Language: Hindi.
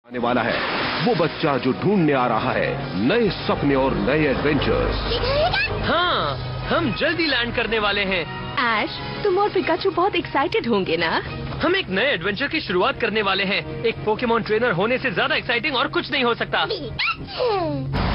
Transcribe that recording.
आने वाला है वो बच्चा जो ढूंढने आ रहा है नए सपने और नए एडवेंचर्स। हाँ, हम जल्दी लैंड करने वाले हैं। ऐश, तुम और पिकाचू बहुत एक्साइटेड होंगे ना? हम एक नए एडवेंचर की शुरुआत करने वाले हैं। एक पोकेमॉन ट्रेनर होने से ज्यादा एक्साइटिंग और कुछ नहीं हो सकता।